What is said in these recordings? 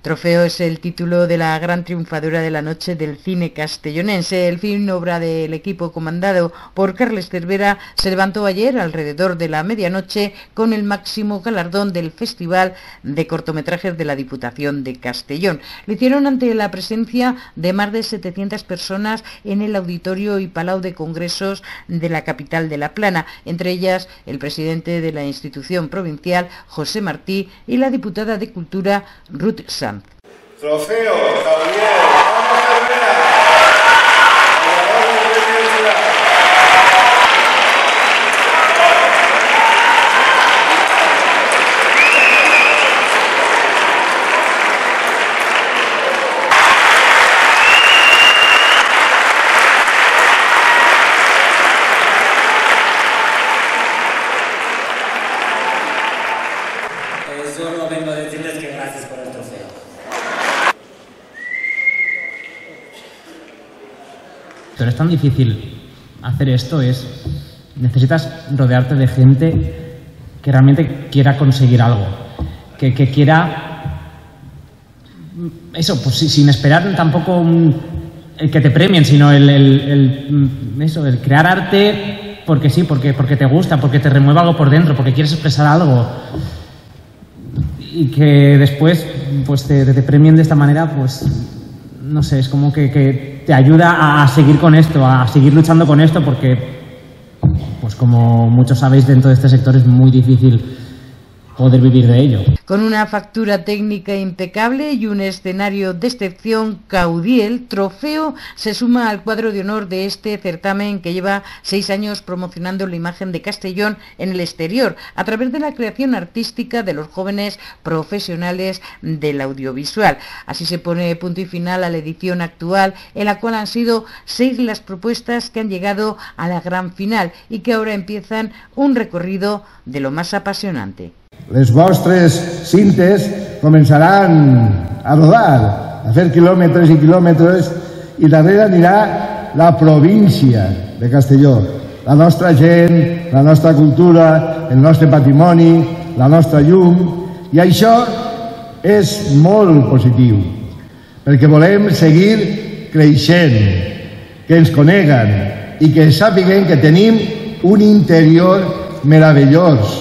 Trofeo es el título de la gran triunfadora de la noche del cine castellonense. El film, obra del equipo comandado por Carles Cervera, se levantó ayer alrededor de la medianoche con el máximo galardón del Festival de Cortometrajes de la Diputación de Castellón. Lo hicieron ante la presencia de más de 700 personas en el Auditorio y Palau de Congresos de la capital de La Plana, entre ellas el presidente de la institución provincial, José Martí, y la diputada de Cultura, Ruth Sanz. Trofeo, Javier, vamos Cervera. Solo vengo a decirles que gracias por el trofeo. Pero es tan difícil hacer esto, necesitas rodearte de gente que realmente quiera conseguir algo, que quiera eso, pues sin esperar tampoco el que te premien, sino el crear arte porque sí, porque te gusta, porque te remueve algo por dentro, porque quieres expresar algo. Y que después pues te premien de esta manera, pues no sé, es como que te ayuda a seguir con esto, a seguir luchando con esto, porque pues como muchos sabéis, dentro de este sector es muy difícil poder vivir de ello. Con una factura técnica impecable y un escenario de excepción, Caudiel, Trofeo, se suma al cuadro de honor de este certamen que lleva 6 años promocionando la imagen de Castellón en el exterior, a través de la creación artística de los jóvenes profesionales del audiovisual. Así se pone punto y final a la edición actual, en la cual han sido 6 las propuestas que han llegado a la gran final y que ahora empiezan un recorrido de lo más apasionante. Les vostres cintes començaran a rodar, a fer quilòmetres i quilòmetres, i darrere anirà la província de Castelló, la nostra gent, la nostra cultura, el nostre patrimoni, la nostra llum, i això és molt positiu, perquè volem seguir creixent, que ens coneguen i que sàpiguen que tenim un interior meravellós,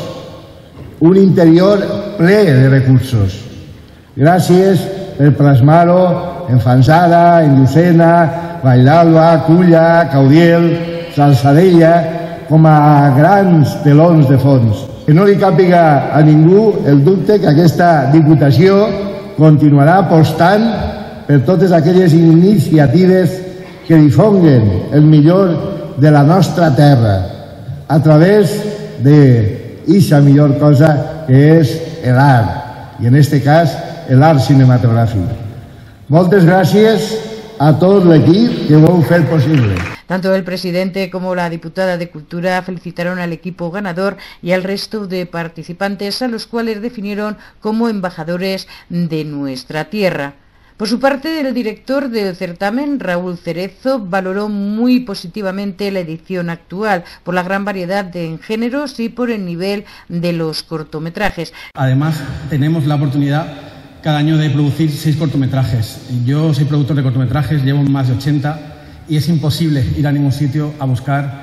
un interior ple de recursos. Gràcies per plasmar-ho en Fanzara, en Llucena, Vall d'Alba, Culla, Caudiel, Salzadella, com a grans telons de fons. Que no li càpiga a ningú el dubte que aquesta Diputació continuarà apostant per totes aquelles iniciatives que difonguen el millor de la nostra terra a través de la millor cosa que és l'art, i en este cas l'art cinematogràfic. Moltes gràcies a tot l'equip que ho heu fet possible. Tanto el presidente como la diputada de Cultura felicitaron al equipo ganador y al resto de participantes, a los cuales definieron como embajadores de nuestra tierra. Por su parte, el director del certamen, Raúl Cerezo, valoró muy positivamente la edición actual por la gran variedad de géneros y por el nivel de los cortometrajes. Además, tenemos la oportunidad cada año de producir 6 cortometrajes. Yo soy productor de cortometrajes, llevo más de 80 y es imposible ir a ningún sitio a buscar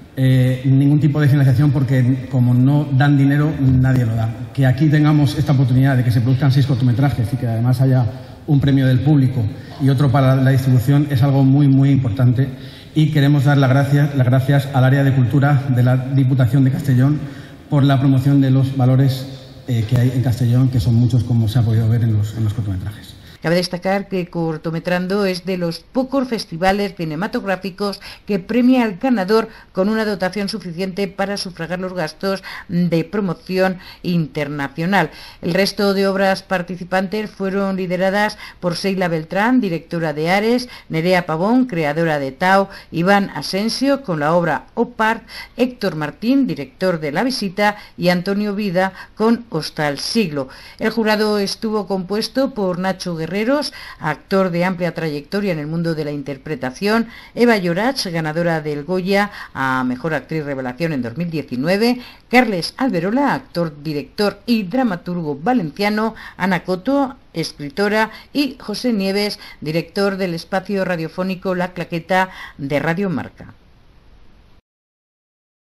ningún tipo de financiación porque como no dan dinero, nadie lo da. Que aquí tengamos esta oportunidad de que se produzcan 6 cortometrajes y que además haya un premio del público y otro para la distribución es algo muy, muy importante, y queremos dar las gracias al área de cultura de la Diputación de Castellón por la promoción de los valores que hay en Castellón, que son muchos, como se ha podido ver en los cortometrajes. Cabe destacar que Cortometrando es de los pocos festivales cinematográficos que premia al ganador con una dotación suficiente para sufragar los gastos de promoción internacional. El resto de obras participantes fueron lideradas por Seila Beltrán, directora de Ares, Nerea Pavón, creadora de Tao, Iván Asensio con la obra Opart, Héctor Martín, director de La Visita, y Antonio Vida con Hostal Siglo. El jurado estuvo compuesto por Nacho Guerrero, Herreros, actor de amplia trayectoria en el mundo de la interpretación, Eva Llorach, ganadora del Goya a Mejor Actriz Revelación en 2019, Carles Alberola, actor, director y dramaturgo valenciano, Ana Coto, escritora, y José Nieves, director del espacio radiofónico La Claqueta de Radio Marca.